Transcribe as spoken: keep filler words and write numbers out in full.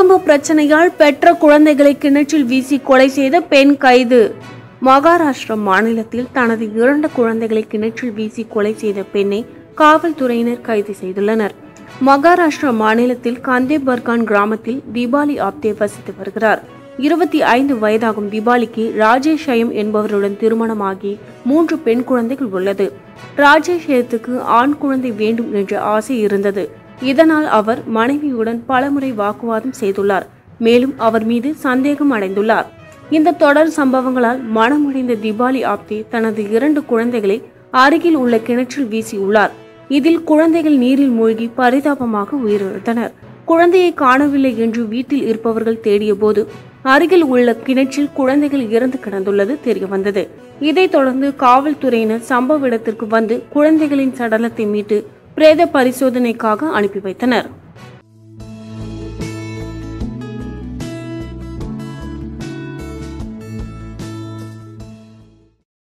குடும்ப பிரச்சனையால் பெற்ற குழந்தைகளை கிணற்றில் வீசி கொலை செய்த பெண் கைது. மகாராஷ்டிரா மாநிலத்தில் தனது இரண்டு குழந்தைகளை கிணற்றில் வீசி கொலை செய்த பெண்ணை காவல்துறையினர் கைது செய்துள்ளனர். மகாராஷ்டிரா மாநிலத்தில் கந்தேபர்கான் கிராமத்தில் தீபாவளி ஆப்தே வசித்து வருகிறார். இருபத்தி ஐந்து வயதாகும் தீபாவளிக்கு ராஜேஷ் ஐயம் என்பவருடன் திருமணமாகி மூன்று பெண் குழந்தைகள் உள்ளது. ராஜேஷ் ஐயத்துக்கு ஆண் குழந்தை வேண்டும் என்ற ஆசை இருந்தது. இதனால் அவர் மனைவியுடன் பலமுறை வாக்குவாதம் செய்துள்ளார். மேலும் அவர் மீது சந்தேகம் அடைந்துள்ளார். இந்த தொடர் சம்பவங்களால் மனமுடைந்த தீபாவளி ஆப்தே தனது இரண்டு குழந்தைகளை அருகில் உள்ள கிணற்றில் வீசியுள்ளார். இதில் குழந்தைகள் நீரில் மூழ்கி பரிதாபமாக உயிரிழந்தனர். குழந்தையை காணவில்லை என்று வீட்டில் இருப்பவர்கள் தேடிய போது அருகில் உள்ள கிணற்றில் குழந்தைகள் இறந்து கிடந்துள்ளது தெரியவந்தது. இதைத் தொடர்ந்து காவல்துறையினர் சம்பவ இடத்திற்கு வந்து குழந்தைகளின் சடலத்தை மீட்டு பிரேத பரிசோதனைக்காக அனுப்பி வைத்தனர்.